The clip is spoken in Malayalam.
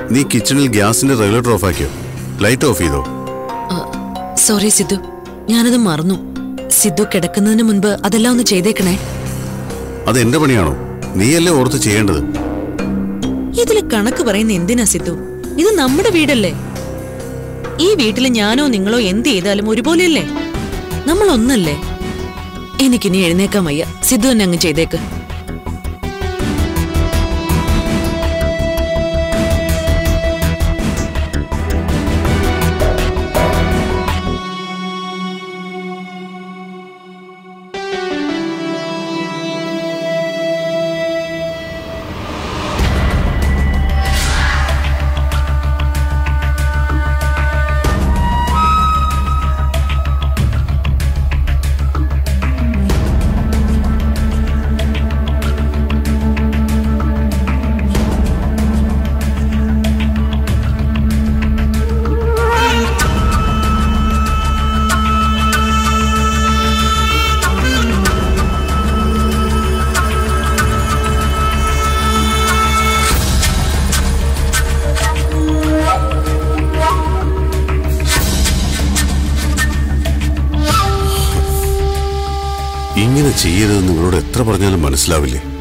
നീ കിച്ചണിൽ ഗ്യാസിന്റെ റെഗുലേറ്റർ ഓഫ് ആക്കിയോ? ലൈറ്റ് ഓഫ് ചെയ്തോ? സോറി സിദ്ധു, ഞാനത് മറന്നു. സിദ്ധു കിടക്കുന്നതിന് മുൻപ് അതെല്ലാം ഒന്ന് ചെയ്തേക്കണേ. അത് എന്റെ പണിയാണോ? നീയല്ലേ ഓർത്ത് ചെയ്യേണ്ടത്. ഇതില് കണക്ക് പറയുന്ന എന്തിനാ സിദ്ധു? ഇത് നമ്മുടെ വീടല്ലേ. ഈ വീട്ടില് ഞാനോ നിങ്ങളോ എന്ത് ചെയ്താലും ഒരുപോലെയല്ലേ? നമ്മൾ ഒന്നല്ലേ. എനിക്കിനി എഴുന്നേക്കാൻ വയ്യ. സിദ്ധു തന്നെ അങ്ങ് ചെയ്തേക്ക്. ഇങ്ങനെ ചെയ്യരുതെന്ന് നിങ്ങളോട് എത്ര പറഞ്ഞാലും മനസ്സിലാവില്ലേ?